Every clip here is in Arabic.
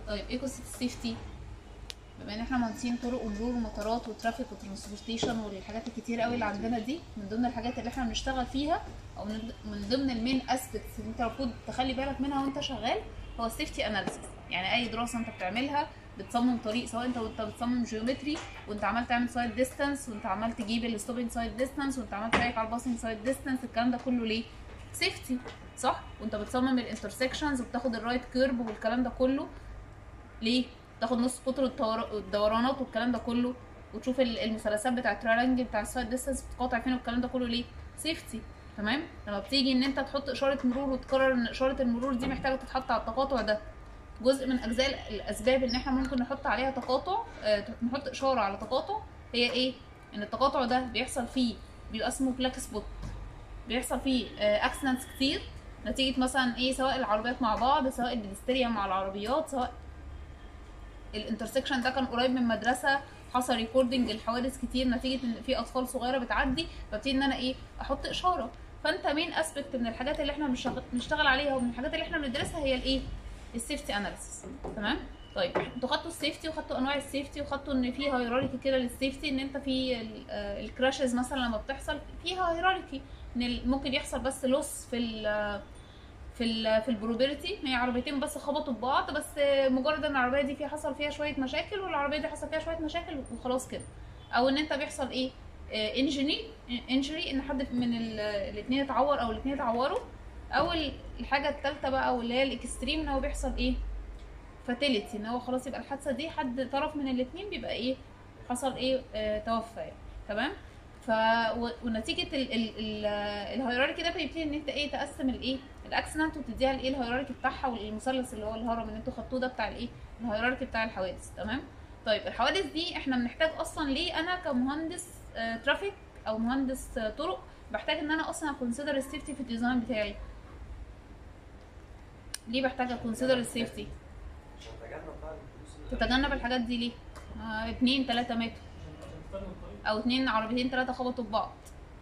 طيب ايه قصه السيفتي؟ بما ان احنا مهندسين طرق ومرور ومطارات وترافيك وترانسبورتيشن والحاجات الكتير قوي اللي عندنا دي، من ضمن الحاجات اللي احنا بنشتغل فيها او من ضمن المين اسبكتس اللي انت المفروض تخلي بالك منها وانت شغال هو السيفتي اناليسيس. يعني اي دراسه انت بتعملها بتصمم طريق، سواء انت بتصمم جيومتري وانت عمال تعمل سايد ديستانس وانت عمال تجيب الستوبنج سايد ديستانس وانت عمال ترايك على الباسنج سايد ديستانس، الكلام ده كله ليه؟ سيفتي، صح؟ وانت بتصمم الانترسكشنز وبتاخد الرايت كيرب والكلام ده كله ليه؟ تاخد نص قطر الدورانات والكلام ده كله، وتشوف المثلثات بتاع التريانجل بتاع السايد ديستانس بتقاطع فين والكلام ده كله ليه؟ سيفتي. تمام؟ لما بتيجي ان انت تحط اشاره مرور وتقرر ان اشاره المرور دي محتاجه تتحط على التقاطع ده، جزء من اجزاء الاسباب ان احنا ممكن نحط عليها تقاطع، نحط اشاره على تقاطع، هي ايه؟ ان التقاطع ده بيحصل فيه بيبقى اسمه بلاك سبوت، بيحصل فيه اكسيدنتس كتير نتيجه مثلا ايه، سواء العربيات مع بعض، سواء البيدستريان مع العربيات، سواء الانترسكشن ده كان قريب من مدرسه حصل ريكوردنج الحوادث كتير نتيجه ان في اطفال صغيره بتعدي، فابتدي ان انا ايه، احط اشاره. فانت مين اسبكت من الحاجات اللي احنا بنشتغل عليها ومن الحاجات اللي احنا بندرسها هي الايه؟ السيفتي اناليسيس. تمام؟ طيب انتوا خدتوا السيفتي وخدتوا انواع السيفتي وخدتوا ان في هيراركي كده للسيفتي، ان انت في الكراشز مثلا لما بتحصل فيها هيراركي، ان ممكن يحصل بس لوس في البروبابيلتي، هي عربيتين بس خبطوا ببعض، بس مجرد ان العربيه دي حصل فيها شويه مشاكل والعربيه دي حصل فيها شويه مشاكل وخلاص كده. او ان انت بيحصل ايه، انجري ان حد من الاثنين اتعور او الاثنين اتعوروا. او الحاجه الثالثه بقى او اللي هي الاكستريم، ان هو بيحصل ايه، فاتيليتي، ان هو خلاص يبقى الحادثه دي حد طرف من الاثنين بيبقى ايه، حصل ايه، توفى يعني. تمام؟ ونتيجه الهيراركي ده بيبتدي ان انت ايه، تقسم الايه، الاكسنت وتديها الايه، الهيراركي بتاعها، والمثلث اللي هو الهرم اللي انتوا خدتوه ده بتاع الايه، الهيراركي بتاع الحوادث. تمام؟ طيب الحوادث دي احنا بنحتاج اصلا ليه، انا كمهندس ترافيك او مهندس طرق بحتاج ان انا اصلا اكونسيدر السيفتي في الديزاين بتاعي. ليه بحتاج اكونسيدر السيفتي؟ تتجنب الحاجات دي ليه؟ 2 3 متر او 2 عربيتين 3 خبطوا ببعض.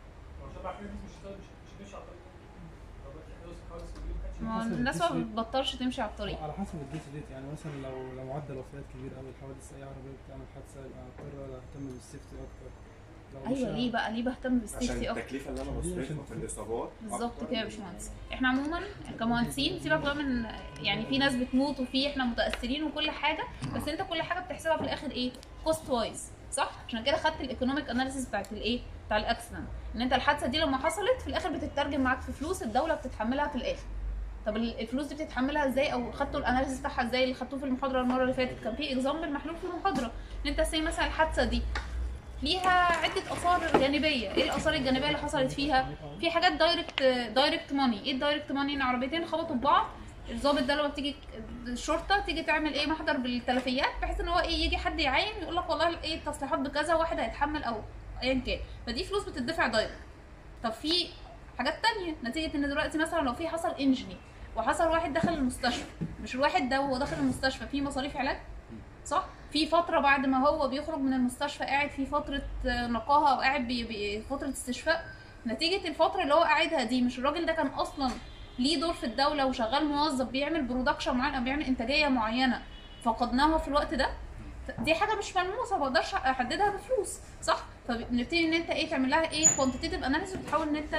ما الناس ما بتبطلش تمشي على الطريق على حسب الديت ديت. يعني مثلا لو معدل وفيات كبير قوي الحوادث، اي عربيه بتعمل حادثه يبقى اضطر اهتم بالسيفتي اكتر. ايوه ليه بقى، ليه بهتم بالسيفتي اكتر؟ عشان التكلفه اللي انا بصرفها في الاصابات. بالظبط كده يا باشمهندس. احنا عموما كمهندسين سيبك بقى من، يعني في ناس بتموت وفي احنا متاثرين وكل حاجه، بس انت كل حاجه بتحسبها في الاخر ايه، كوست وايز، صح؟ عشان كده خدت الايكونوميك اناليسيس بتاعت الايه، بتاع الاكسيدنت، ان انت الحادثه دي لما حصلت في الاخر بتترجم معاك في فلوس الدوله بتتحملها في الاخر. طب الفلوس دي بتتحملها ازاي، او خدتوا الاناليسيس بتاعها ازاي اللي خدتوه في المحاضره المره اللي فاتت؟ كان في اكزامبل محلول في المحاضره ان انت زي مثلا الحادثه دي ليها عده اثار جانبيه. ايه الاثار الجانبيه اللي حصلت فيها؟ في حاجات دايركت ماني. ايه الدايركت ماني؟ ان عربيتين خبطوا ببعض، الضابط ده لما بتيجي الشرطه تيجي تعمل ايه، محضر بالتلفيات، بحيث ان هو ايه، يجي حد يعين يقول لك والله ايه التصليحات بكذا، واحد هيتحمل او ايا كان، فدي فلوس بتدفع دايركت. طب في حاجات تانية نتيجه ان دلوقتي مثلا لو في حصل انجري وحصل واحد دخل المستشفى، مش الواحد ده وهو داخل المستشفى في مصاريف علاج، صح؟ في فتره بعد ما هو بيخرج من المستشفى قاعد في فتره نقاهه او قاعد فتره استشفاء. نتيجه الفتره اللي هو قاعدها دي، مش الراجل ده كان اصلا ليه دور في الدوله وشغال موظف بيعمل برودكشن معين او بيعمل انتاجيه معينه فقدناها في الوقت ده؟ دي حاجه مش ملموسه، ما اقدرش احددها بفلوس، صح؟ فبنبتدي ان انت ايه، تعمل لها ايه، كوانتيتيف اناليسيس، وتحاول ان انت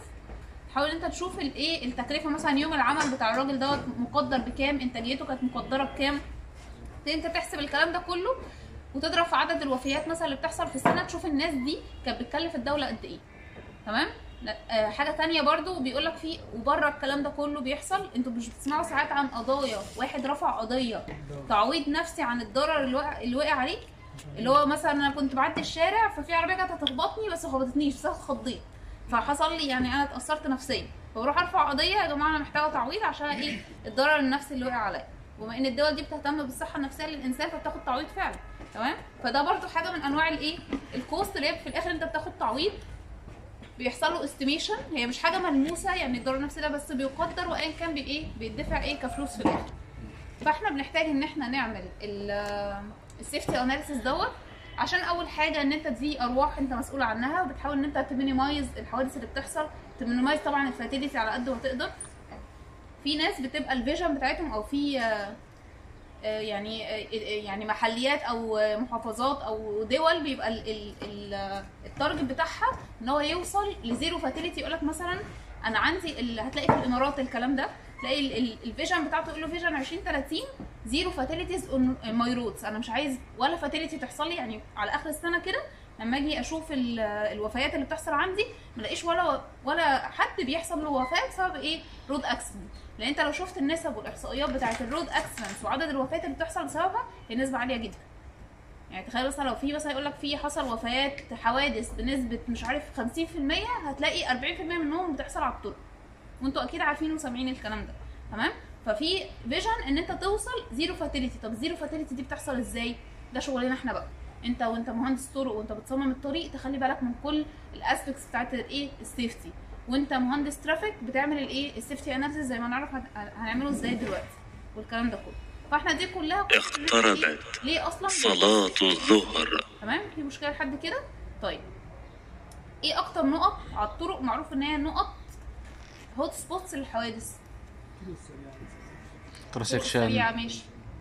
تشوف الايه، التكلفه مثلا يوم العمل بتاع الراجل دوت مقدر بكام، انتاجيته كانت مقدره بكام، انت تحسب الكلام ده كله وتضرب في عدد الوفيات مثلا اللي بتحصل في السنه، تشوف الناس دي كانت بتكلف الدوله قد ايه. تمام؟ حاجه تانية برضو بيقول لك في وبره الكلام ده كله بيحصل، انتوا مش بتسمعوا ساعات عن قضايا واحد رفع قضيه تعويض نفسي عن الضرر اللي وقع عليك؟ اللي هو مثلا انا كنت بعدي الشارع ففي عربيه كانت هتخبطني بس ما خبطتنيش، بس خضيت فحصل لي يعني انا اتاثرت نفسيا، فبروح ارفع قضيه يا جماعه انا محتاجه تعويض عشان ايه، الضرر النفسي اللي وقع عليا. وبما ان الدول دي بتهتم بالصحه النفسيه للانسان فبتاخد تعويض فعلا. تمام؟ فده برضو حاجه من انواع الايه، الكوست، اللي في الاخر انت بتاخد تعويض بيحصل له استيميشن، هي مش حاجه ملموسه يعني الضرر النفسي ده، بس بيقدر وايا كان بايه بيدفع ايه كفلوس في الاخر. فاحنا بنحتاج ان احنا نعمل السيفتي اناليسيس دوت، عشان اول حاجه ان انت دي ارواح انت مسؤول عنها، وبتحاول ان انت تمينيمايز الحوادث اللي بتحصل، تمينيمايز طبعا الفاتيليتي على قد ما تقدر. في ناس بتبقى الفيجن بتاعتهم او في يعني محليات او محافظات او دول بيبقى التارجت بتاعها ان هو يوصل لزيرو فاتيليتي. يقول لك مثلا انا عندي هتلاقي في الامارات الكلام ده، تلاقي الفيجن بتاعته يقول له فيجن 2030 زيرو فاتيليتيز اون ماي رودز. انا مش عايز ولا فاتيليتي تحصل لي، يعني على اخر السنه كده لما اجي اشوف الوفيات اللي بتحصل عندي ما الاقيش ولا حد بيحصل له وفاه بسبب ايه؟ رود اكسيدنت. لان انت لو شفت النسب والاحصائيات بتاعه الرود اكسيدنت وعدد الوفيات اللي بتحصل بسببها هي نسبه عاليه جدا. يعني تخيل مثلا لو في مثلا يقول لك في حصل وفيات حوادث بنسبه مش عارف 50%، هتلاقي 40% منهم بتحصل على الطرق، وانتوا اكيد عارفين وسامعين الكلام ده. تمام؟ ففي فيجن ان انت توصل زيرو فاتيليتي. طب زيرو فاتيليتي دي بتحصل ازاي؟ ده شغلنا احنا بقى. وانت مهندس طرق وانت بتصمم الطريق تخلي بالك من كل الاسبكتس بتاعت الايه؟ السيفتي. وانت مهندس ترافيك بتعمل الايه؟ السيفتي اناليسيس زي ما نعرف هنعمله ازاي دلوقتي والكلام ده كله. فاحنا دي كلها اقتربت ليه اصلا صلاة الظهر. تمام؟ في مشكله لحد كده؟ طيب ايه اكتر نقط على الطرق معروف ان هي نقط هوت سبوتس للحوادث؟ انترسكشن. ماشي.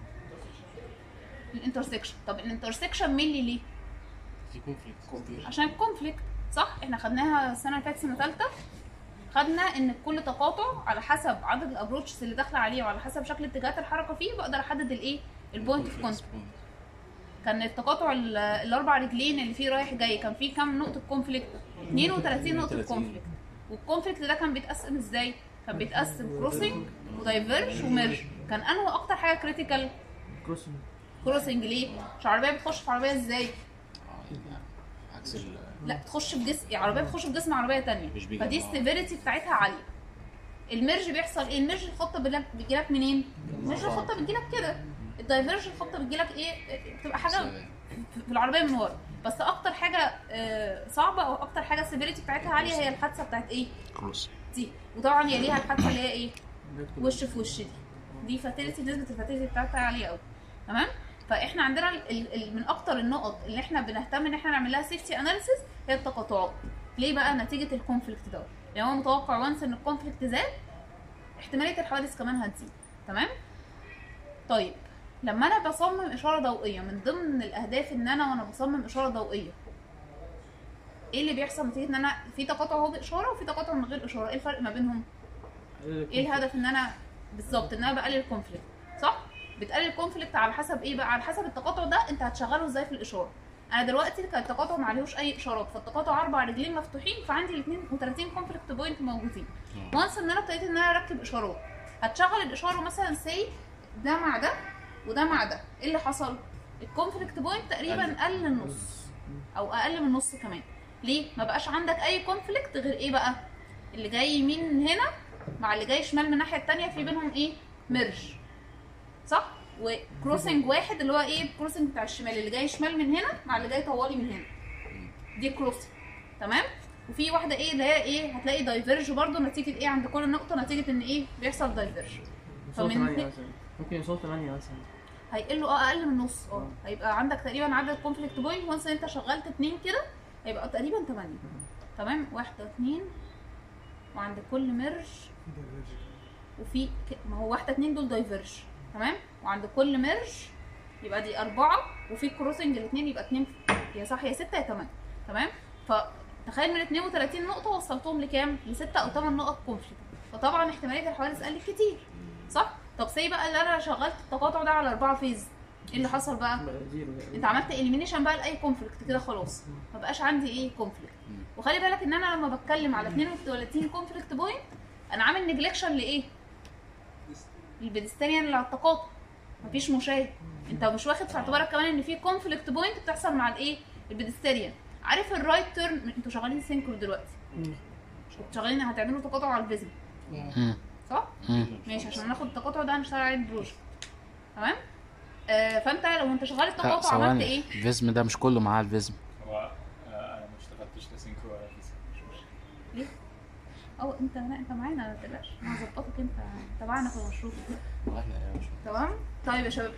الانترسكشن. طب الانترسكشن مين ليه؟ في كونفليكت. عشان الكونفليكت، صح؟ احنا خدناها السنه اللي فاتت سنه ثالثه، خدنا ان كل تقاطع على حسب عدد الابروتشز اللي داخله عليه وعلى حسب شكل اتجاهات الحركه فيه بقدر احدد الايه؟ البوينت اوف كونتاكت. كان التقاطع الاربع رجلين اللي فيه رايح جاي كان فيه كام نقطه كونفليكت؟ 32 نقطه كونفليكت. والكونفليكت ده كان بيتقسم ازاي؟ كان بيتقسم كروسنج ودايفيرج وميرج. كان انه اكتر حاجه كريتيكال؟ كروسنج. ليه؟ مش عربيه بتخش في عربيه ازاي؟ عكس لا بتخش في جسم عربيه، بتخش في جسم عربيه ثانيه، فدي السيفيريتي بتاعتها عاليه. الميرج بيحصل ايه؟ الميرج الخبطه بتجيلك منين؟ الميرج الخبطه بتجيلك كده. الدايفيرج الخبطه بتجيلك ايه؟ بتبقى حاجه في العربيه من ورا. بس اكتر حاجه صعبه او اكتر حاجه السيفيريتي بتاعتها عاليه هي الحادثه بتاعت ايه؟ كروس دي. وطبعا يليها الحادثه اللي هي ايه؟ وش في وش. دي فاتيليتي، نسبه الفاتيليتي بتاعتها عاليه قوي. تمام؟ فاحنا عندنا من اكتر النقط اللي احنا بنهتم ان احنا نعمل لها سيفتي اناليسيس هي التقاطعات. ليه بقى؟ نتيجه الكونفليكت ده. يعني هو متوقع وانس ان الكونفليكت زاد احتماليه الحوادث كمان هتزيد. تمام؟ طيب لما انا بصمم اشاره ضوئيه، من ضمن الاهداف ان انا وانا بصمم اشاره ضوئيه ايه اللي بيحصل نتيجه ان انا في تقاطع هو باشاره وفي تقاطع من غير اشاره؟ ايه الفرق ما بينهم؟ ايه الهدف؟ ان انا بالظبط ان انا بقلل الكونفليكت، صح؟ بتقلل الكونفليكت على حسب ايه بقى؟ على حسب التقاطع ده انت هتشغله ازاي في الاشاره. انا دلوقتي كان التقاطع ما عليهوش اي اشارات، فالتقاطع 4 رجلين مفتوحين، فعندي ال 32 كونفليكت بوينت موجودين. وانس ان انا ابتديت ان انا اركب اشارات، هتشغل الاشاره مثلا سي ده مع ده وده مع ده، ايه اللي حصل؟ الكونفليكت بوينت تقريبا قل النص او اقل من النص كمان. ليه؟ ما بقاش عندك اي كونفليكت غير ايه بقى؟ اللي جاي يمين من هنا مع اللي جاي شمال من الناحيه الثانيه في بينهم ايه؟ ميرج، صح؟ وكروسنج واحد اللي هو ايه؟ الكروسنج بتاع الشمال اللي جاي شمال من هنا مع اللي جاي طوالي من هنا، دي كروسنج. تمام؟ وفي واحده ايه اللي هي ايه؟ هتلاقي دايفيرج برضو نتيجه ايه؟ عند كل نقطه نتيجه ان ايه؟ بيحصل دايفيرج. فمن ممكن يوصل 8 مثلا، هيقلوا اقل من نص. هيبقى عندك تقريبا عدد كونفليكت بوينت وانس انت شغلت 2 كده هيبقى تقريبا 8. تمام؟ 1 2 وعند كل ميرج وفي ما هو 1 2 دول دايفيرج. تمام؟ وعند كل ميرج يبقى دي 4 وفي كروسنج الاثنين يبقى 2 يا صح يا 6 يا 8. تمام؟ فتخيل من 32 نقطه وصلتهم لكام؟ ل 6 او 8 نقط كونفليكت، فطبعا احتماليه الحوادث قلت كتير، صح؟ طب سي بقى اللي انا شغلت التقاطع ده على 4 فيز، ايه اللي حصل بقى؟ انت عملت اليمينيشن بقى لاي كونفليكت كده خلاص، ما بقاش عندي ايه؟ كونفليكت. وخلي بالك ان انا لما بتكلم على 32 كونفليكت بوينت انا عامل نيجلكشن لايه؟ البيدستريان اللي على التقاطع، مفيش مشاهد. انت مش واخد في اعتبارك كمان ان في كونفليكت بوينت بتحصل مع الايه؟ البيدستريان. عارف الرايت تيرن؟ انتوا شغالين سينكرو دلوقتي، شغالين هتعملوا تقاطع على الفيزم، صح؟ ماشي، عشان ناخد التقاطع ده هنشتغل عليه بروجكت. تمام؟ فانت لو انت شغال التقاطع عملت ايه؟ الفيزم ده مش كله معاه الفيزم. هو انا ما اشتغلتش لا سينكرو ولا فيزم. ليه؟ انت معانا ما تقلقش، انا هظبطك، انت تبعنا في المشروع. تمام؟ طيب يا شباب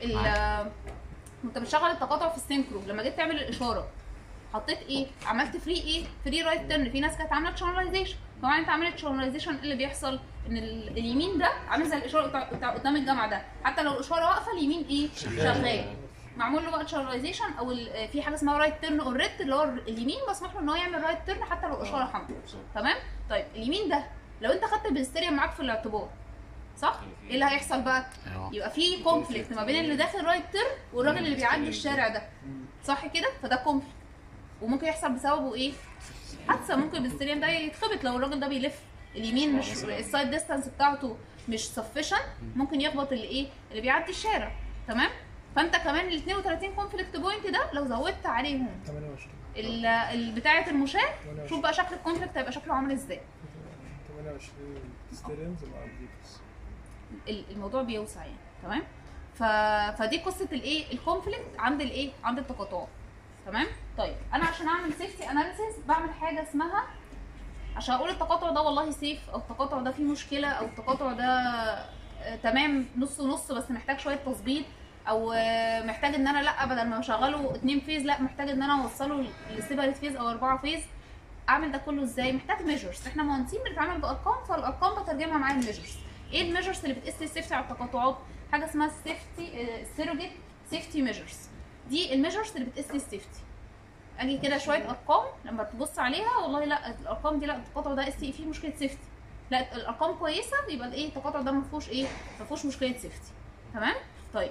انت بتشغل التقاطع في السينكرو، لما جيت تعمل الاشاره حطيت ايه؟ عملت فري ايه؟ فري رايت تيرن. في ناس كانت عامله شانلايزيشن، طبعا انت عملت شانلايزيشن ايه اللي بيحصل؟ ان اليمين ده عامل زي الاشاره بتاع قدام الجامعه ده، حتى لو الاشاره واقفه اليمين ايه شغال. معمول له بقى تشارلايزيشن او في حاجه اسمها رايت تيرن اور ريد، اللي هو اليمين مسموح له ان هو يعمل رايت تيرن حتى لو الاشاره حمراء. تمام. طيب اليمين ده لو انت خدت البنستيريوم معاك في الاعتبار، صح؟ ايه اللي هيحصل بقى؟ يبقى في كونفليكت ما بين اللي داخل رايت تيرن والراجل اللي بيعدي الشارع ده، صح كده؟ فده كونفليكت، وممكن يحصل بسببه ايه؟ حادثه. ممكن البنستيريوم ده يتخبط لو الراجل ده بيلف اليمين، مش السايد ديستانس بتاعته مش سفشن، ممكن يخبط اللي ايه؟ اللي بيعدي الشارع. تمام؟ فانت كمان ال 32 كونفليكت بوينت ده لو زودت عليهم 28 بتاعه المشاة، شوف بقى شكل الكونفليكت هيبقى شكله عامل ازاي. 28 ستيرينز مع الفيتوس. الموضوع بيوسع يعني. تمام. فدي قصه الايه؟ الكونفليكت عند الايه؟ عند التقاطعات. تمام. طيب انا عشان اعمل سيفتي اناليسيس بعمل حاجه اسمها، عشان اقول التقاطع ده والله سيف، او التقاطع ده فيه مشكله، او التقاطع ده تمام نص ونص بس محتاج شويه تظبيط، او محتاج ان انا لا بدل ما اشغله 2 فيز لا محتاج ان انا اوصله لسيبريت فيز او 4 فيز. اعمل ده كله ازاي؟ محتاج ميجرز. احنا مهندسين بنتعامل بارقام، فالارقام بترجمها معايا الميجرز. ايه الميجرز اللي بتقيس السيفتي على التقاطعات؟ حاجه اسمها السيفتي سيروجيت سيفتي ميجرز. دي الميجرز اللي بتقيس السيفتي. اجي كده شويه ارقام لما تبص عليها والله لا الارقام دي لا التقاطع ده فيه مشكله سيفتي، لا الارقام كويسه يبقى ايه التقاطع ده ما فيهوش ايه؟ ما فيهوش مشكله سيفتي. تمام. طيب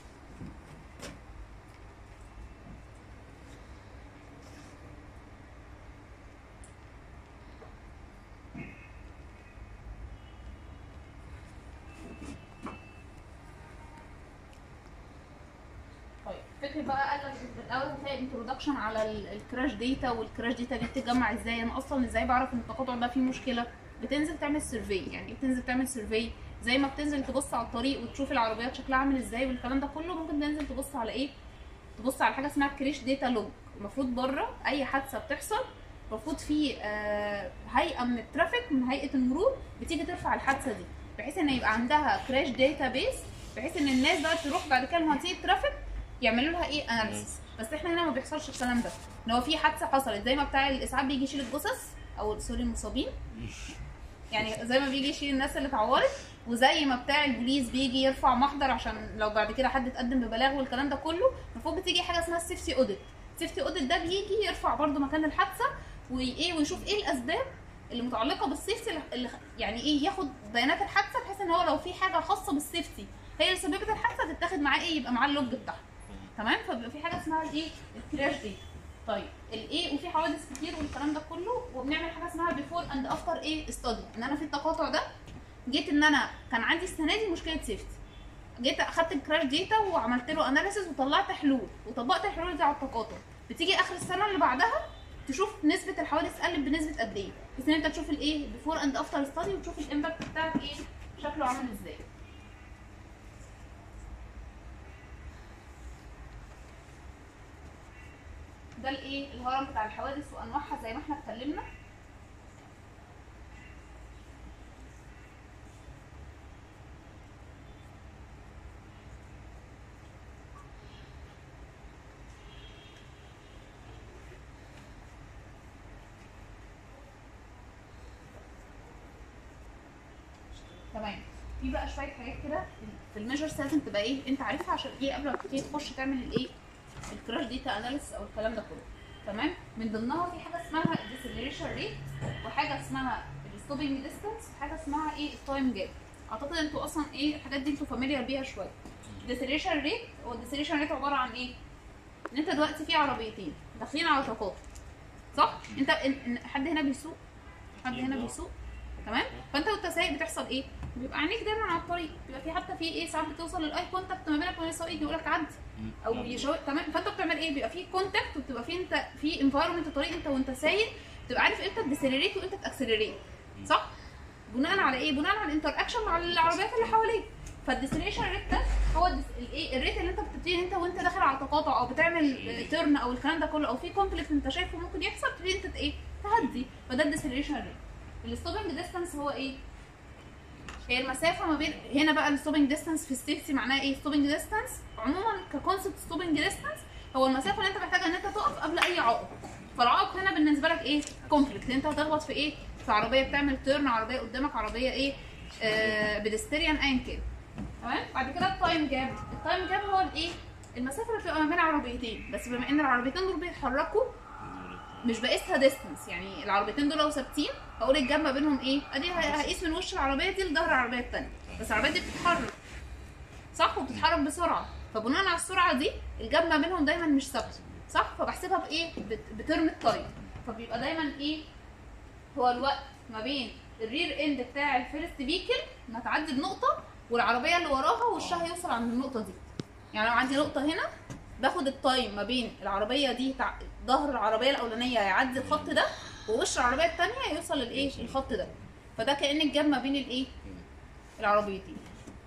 فكرة بقى قال لك الاول هتلاقي انترودكشن على الكراش داتا، والكراش داتا دي بتتجمع ازاي، انا اصلا ازاي بعرف ان التقاطع ده فيه مشكله. بتنزل تعمل سيرفي. يعني بتنزل تعمل سيرفي زي ما بتنزل تبص على الطريق وتشوف العربيات شكلها عامل ازاي والكلام ده كله، ممكن تنزل تبص على ايه؟ تبص على حاجه اسمها كراش داتا لوج. المفروض بره اي حادثه بتحصل المفروض في هيئه من الترافيك من هيئه المرور بتيجي ترفع الحادثه دي، بحيث ان يبقى عندها كراش داتا بيس، بحيث ان الناس بقى تروح بعد كده لمهندسين الترافيك يعملوا لها ايه؟ اناليسيس. بس احنا هنا ما بيحصلش الكلام ده، ان هو في حادثه حصلت زي ما بتاع الاسعاف بيجي يشيل الجثث او سوري المصابين، يعني زي ما بيجي يشيل الناس اللي اتعورت، وزي ما بتاع البوليس بيجي يرفع محضر عشان لو بعد كده حد اتقدم ببلاغ والكلام ده كله، المفروض بتيجي حاجه اسمها السيفتي اوديت. السيفتي اوديت ده بيجي يرفع برده مكان الحادثه وايه ويشوف ايه الاسباب اللي متعلقه بالسيفتي، اللي يعني ايه ياخد بيانات الحادثه بحيث ان هو لو في حاجه خاصه بالسيفتي هي اللي سببت الحادثه تتاخد معاه ايه؟ يبقى معاه اللوج بتاعها. تمام. فبيبقى في حاجه اسمها الايه؟ الكراش دي. طيب الايه وفي حوادث كتير والكلام ده كله، وبنعمل حاجه اسمها بيفور اند افتر ايه ستادي. ان انا في التقاطع ده جيت ان انا كان عندي السنه دي مشكله سيفتي، جيت اخدت الكراش داتا وعملت له اناليسيس وطلعت حلول وطبقت الحلول دي على التقاطع. بتيجي اخر السنه اللي بعدها تشوف نسبه الحوادث قلت بنسبه قد ايه، بس ان انت تشوف الايه بيفور اند افتر ستادي وتشوف الامباكت بتاعك ايه شكله عامل ازاي. ده الايه الهرم بتاع الحوادث وانواعها زي ما احنا اتكلمنا. تمام. في بقى شويه حاجات كده في الميجرز لازم تبقى ايه انت عارفها عشان ايه قبل ما تبتدي تخش تعمل الايه الكراش داتا اناليسيس او الكلام ده كله. تمام. من ضمنها في حاجه اسمها الديسلريشن ريت، وحاجه اسمها الستوبنج ديستانس، وحاجه اسمها ايه التايم جاب. اعتقد انتوا اصلا ايه الحاجات دي انتوا فاميليار بيها شويه. الديسلريشن ريت هو الديسلريشن ريت عباره عن ايه؟ ان انت دلوقتي في عربيتين داخلين على تقاطع، صح؟ انت حد هنا بيسوق؟ حد هنا بيسوق؟ تمام. فانت وانت سايق بتحصل ايه؟ بيبقى عينيك دايما على الطريق، بيبقى في حتى في ايه ساعات بتوصل للاي كونتاكت ما بينك وبين السواق يجي يقول لك عدي او يشاور. تمام. فانت بتعمل ايه؟ بيبقى في كونتاكت وبتبقى في انت في انفايرمنت الطريق انت وانت سايق بتبقى عارف امتى تديسلريت وامتى تاكسلريت، صح؟ بناء على ايه؟ بناء على الانتر اكشن مع العربيات اللي حواليك. فالديسلريشن ريت ده هو الايه الريت اللي انت بتبتدي انت وانت داخل على تقاطع او بتعمل تيرن او الكلام ده كله او في كونفليكت انت شايفه ممكن يحصل تبتدي انت ايه تهدي. فده الديسلريشن ريت. الستوبنج ديستانس هو ايه؟ هي المسافه ما بين هنا بقى الستوبنج ديستانس في السيفتي معناها ايه؟ ستوبنج ديستانس عموما ككونسبت ستوبنج ديستانس هو المسافه اللي انت محتاجه ان انت تقف قبل اي عائق. فالعائق هنا بالنسبه لك ايه؟ كونفليكت. انت هتخبط في ايه؟ في عربيه بتعمل تيرن، عربيه قدامك، عربيه ايه بيدستريان ايا كان. تمام. بعد كده التايم جاب. التايم جاب هو الايه؟ المسافه اللي بتبقى ما بين عربيتين، بس بما ان العربيتين دول بيتحركوا مش بقيسها ديستنس، يعني العربيتين دول لو ثابتين هقول الجاب ما بينهم ايه؟ ادي هقيس من وش العربيه دي لظهر العربيه الثانيه، بس العربيه دي بتتحرك صح وبتتحرك بسرعه، فبناء على السرعه دي الجاب ما بينهم دايما مش ثابت صح، فبحسبها بايه؟ بترم التايم، فبيبقى دايما ايه؟ هو الوقت ما بين الرير اند بتاع الفيرست فيكل ما تعدي بنقطه والعربيه اللي وراها وشها يوصل عند النقطه دي. يعني لو عندي نقطه هنا باخد التايم ما بين العربيه دي ظهر العربيه الاولانيه يعدي الخط ده ووش العربيه الثانيه يوصل للايه؟ الخط ده، فده كأن الجاب ما بين الايه؟ العربيتين.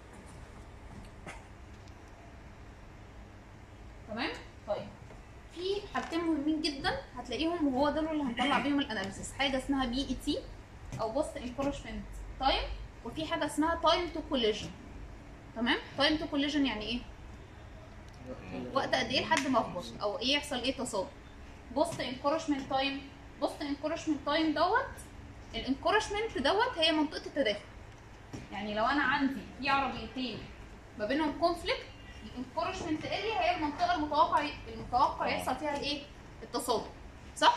تمام؟ طيب في حاجتين مهمين جدا هتلاقيهم وهو ده اللي هنطلع بيهم الاناليسيس، حاجه اسمها بي اي تي او بوست انكورجمنت تايم، وفي حاجه اسمها تايم تو كوليجن. تمام؟ تايم تو كوليجن يعني ايه؟ وقت قد ايه لحد ما اخبط او ايه يحصل ايه تصادم. بوست انكورجمنت تايم، بوست انكورجمنت تايم الانكورجمنت هي منطقه التداخل. يعني لو انا عندي في عربيتين ما بينهم كونفليكت، الانكورجمنت اريا هي المنطقه المتوقع يحصل فيها الايه؟ التصادم صح؟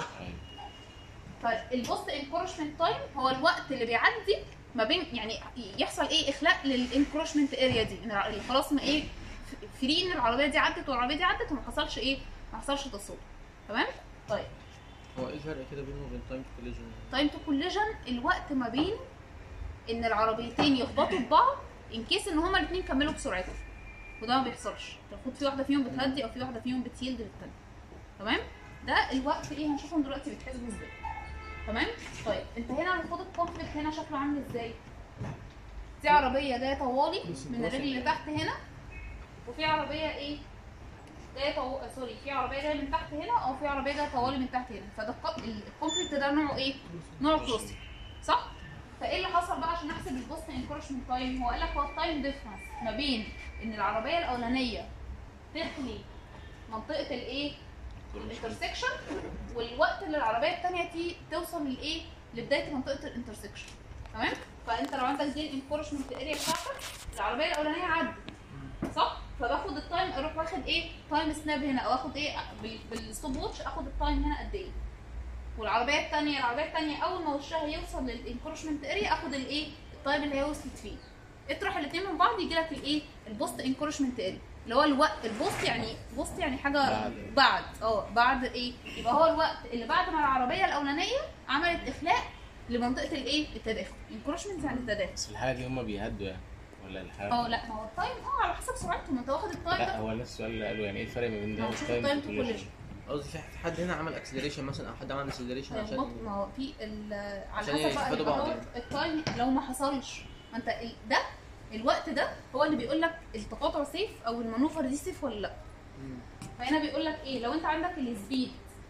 فالبوست انكورجمنت تايم هو الوقت اللي بيعدي ما بين، يعني يحصل ايه؟ اخلاء للانكورجمنت اريا دي، ان خلاص ما ايه؟ فري ان العربيه دي عدت والعربيه دي عدت وما حصلش ايه؟ ما حصلش تصادم. تمام؟ طيب هو ايه الفرق كده بينه وبين تايم تو كوليجن؟ تايم تو كوليجن الوقت ما بين ان العربيتين يخبطوا في بعض ان كيس ان هما الاثنين كملوا بسرعتهم، وده ما بيحصلش، المفروض في واحده فيهم بتهدي او في واحده فيهم بتيلد للثانيه. تمام؟ ده الوقت ايه؟ هنشوفهم دلوقتي بيتحسبوا ازاي. تمام؟ طيب انت هنا المفروض الكونفليكت هنا شكله عامل ازاي؟ دي عربيه جايه طوالي من الرجل اللي تحت هنا، وفي عربيه ايه؟ جايه في عربيه جايه من تحت هنا، او في عربيه جايه طوالي من تحت هنا، فده الكونفليكت ده نوعه ايه؟ نوعه كروسنج صح؟ فايه اللي حصل بقى عشان نحسب البوست انكورجمنت تايم؟ هو قال لك هو التايم ديفرنس ما بين ان العربيه الاولانيه تخلي منطقه الايه؟ الانترسكشن، والوقت اللي العربيه الثانيه توصل للايه؟ لبدايه منطقه الانترسكشن. تمام؟ فانت لو عندك دي الانكورجمنت اريا بتاعتك، العربيه الاولانيه عدت صح؟ فباخد التايم اروح واخد ايه؟ تايم سناب هنا، او اخد ايه؟ بالستوب واتش اخد التايم هنا قد ايه؟ والعربيه الثانيه اول ما وشها يوصل للانكورجمنت اريا اخد الايه؟ التايم اللي هي وصلت فيه. اطرح الاثنين من بعض يجي لك الايه؟ البوست انكورجمنت اريا، اللي هو الوقت. البوست يعني حاجه بعد ايه؟ يبقى هو الوقت اللي بعد ما العربيه الاولانيه عملت اخلاء لمنطقه الايه؟ التداخل. انكورجمنت يعني التداخل. بس في الحاله دي هم بيهدوا يعني ولا الحاله؟ لا ما هو التايم على حسب سرعتهم، انت واخد التايم لا ده. هو نفس السؤال اللي قاله، يعني ايه الفرق ما بين ده والتايم تو كوليجن؟ قصدي في حد هنا عمل اكسلريشن مثلا، او حد عمل اكسلريشن عشان ما هو في على عشان حسب بقى يستفادوا بعض الإضافات. التايم لو ما حصلش، ما انت ده الوقت ده هو اللي بيقول لك التقاطع سيف او المانوفر دي سيف ولا لا. فهنا بيقول لك ايه؟ لو انت عندك السبيد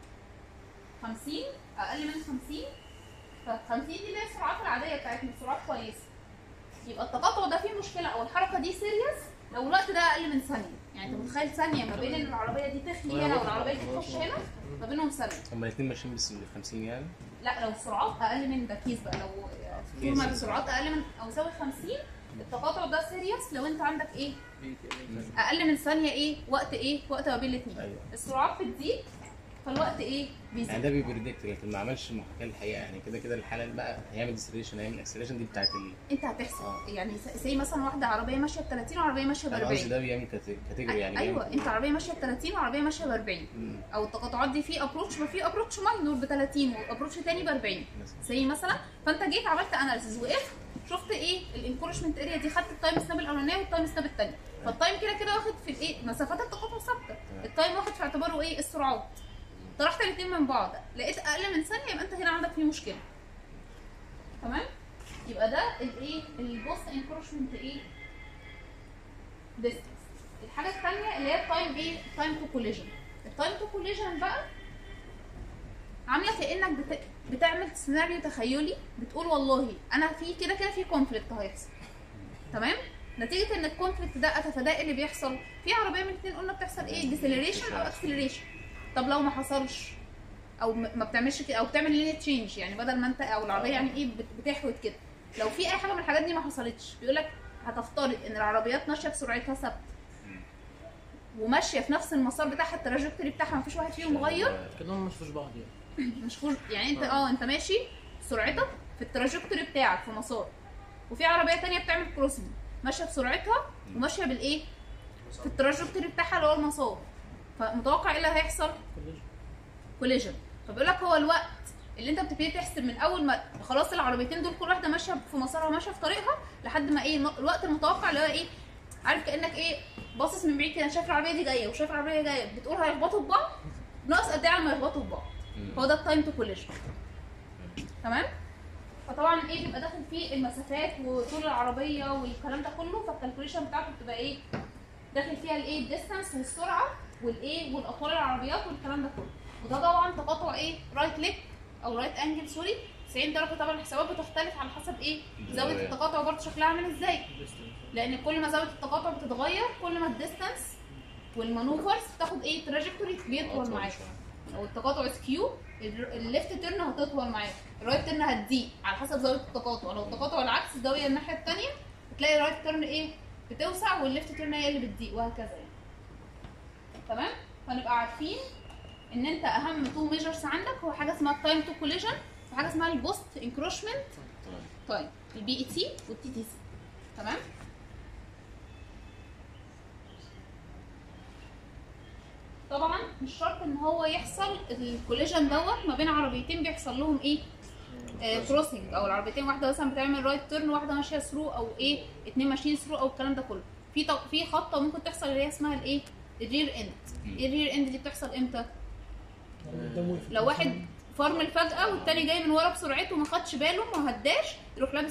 50 اقل من 50، ف 50 دي اللي هي السرعات العاديه بتاعتنا، السرعات كويسه، يبقى التقاطع ده فيه مشكله او الحركه دي سيريس لو الوقت ده اقل من ثانيه. يعني انت متخيل ثانيه ما بين ان العربيه دي تخلي هنا والعربيه دي تخش هنا، ما بينهم ثانيه. هما الاثنين ماشيين بس 50 يعني؟ لا لو السرعات اقل من ده كيس بقى، لو طول ما السرعات اقل من او يساوي 50 التقاطع ده سيريس. لو انت عندك ايه؟ اقل من ثانيه ايه؟ وقت ما بين الاثنين. أيوة. السرعات بتزيد فالوقت ايه؟ بيزيد. يعني ده بيبريدكت، لكن ما عملش محاكاه للحقيقه، يعني كده الحاله اللي بقى هيعمل ديسلريشن، هيعمل اكسلريشن دي بتاعت انت هتحسب يعني زي مثلا واحده عربيه ماشيه ب 30 وعربيه ماشيه ب 40. ده بيعمل كاتيجوري يعني. ايوه انت عربيه ماشيه ب 30 وعربيه ماشيه ب 40، او التقاطعات دي في ابروتش ماينور ب 30 وابروتش تاني ب 40 زي مثلا. فانت جيت عملت اناليسيز، وقفت شفت ايه؟ الانكورجمنت اريا دي خدت التايم سناب الاولانيه والتايم سناب الثانيه، فالتايم كده واخد في الايه؟ مسافات التقاطع ثابته، التايم واخد في اعتباره ايه؟ السرعات. طرحت الاثنين من بعض لقيت اقل من ثانيه، يبقى انت هنا عندك فيه مشكله. تمام؟ يبقى ده الايه؟ البوست انكورجمنت ايه؟ ديستنس. الحاجه الثانيه اللي هي التايم ايه؟ تايم تو كوليجن. التايم تو كوليجن بقى عامله كانك بتعمل سيناريو تخيلي، بتقول والله انا في كده في كونفليكت هيحصل. تمام؟ نتيجه ان الكونفليكت ده اتفادى اللي بيحصل في عربيه من الاثنين، قلنا بتحصل ايه؟ ديسيلريشن او اكسلريشن. طب لو ما حصلش او ما بتعملش كده، او بتعمل لين تشينج، يعني بدل ما انت او العربيه يعني ايه بتحوت كده، لو في اي حاجه من الحاجات دي ما حصلتش بيقول لك هتفترض ان العربيات ماشيه بسرعتها ثابته وماشيه في نفس المسار بتاعها، التراجكتوري بتاعها مفيش واحد فيهم مغير، كلهم مش في بعض يعني. مش فوز يعني. انت انت ماشي سرعتك في التراجكتوري بتاعك في مسار، وفي عربيه تانية بتعمل كروسنج ماشيه بسرعتها وماشيه بالايه في التراجكتوري بتاعها اللي هو المسار، فمتوقع ايه اللي هيحصل؟ كوليجن. فبيقول لك هو الوقت اللي انت بتبتدي تحسب من اول ما خلاص العربيتين دول كل واحده ماشيه في مسارها ماشيه في طريقها لحد ما ايه الوقت المتوقع اللي هو ايه، عارف كانك ايه باصص من بعيد كده شايف العربيه دي جايه وشايف العربيه دي جايه، بتقول هيخبطوا في بعض، ناقص قد ايه على ما يخبطوا في بعض. هو ده التايم تو كوليجن. تمام. فطبعا ايه بيبقى داخل فيه المسافات وطول العربيه والكلام ده كله، فالكالكوليشن بتاعته بتبقى ايه داخل فيها الايه الديستانس والسرعه والايه والاطوال العربيات والكلام ده كله. وده طبعا تقاطع ايه رايت ليج او رايت انجل سوري 90 درجه. طبعا الحسابات بتختلف على حسب ايه زاويه التقاطع برضه شكلها عامل ازاي، لان كل ما زاويه التقاطع بتتغير كل ما الديستانس والمانوفرز بتاخد ايه تراجكتوري بيطول معاك. لو التقاطع سكيو الليفت تيرن هتطول معاك، الرايت تيرن هتضيق على حسب زاويه التقاطع. لو التقاطع العكس الزاويه الناحيه الثانيه بتلاقي الرايت تيرن ايه بتوسع والليفت تيرن هي اللي بتضيق وهكذا يعني. تمام. فنبقى عارفين ان انت اهم تو ميجرز عندك هو حاجه اسمها التايم تو كوليجن وحاجه اسمها البوست انكروشمنت تايم، البي اي تي والتي تي سي. تمام. طبعا مش شرط ان هو يحصل الكوليجن دوت ما بين عربيتين بيحصل لهم ايه كروسنج، او العربيتين واحده مثلا بتعمل رايت تيرن واحده ماشيه ثرو او ايه اتنين ماشيين ثرو او الكلام ده كله. في خطه ممكن تحصل اللي هي اسمها الايه الرير اند. الرير اند دي بتحصل امتى؟ لو واحد فرمل فجاه والتاني جاي من ورا بسرعته وما خدش باله ما هداش يروح لابس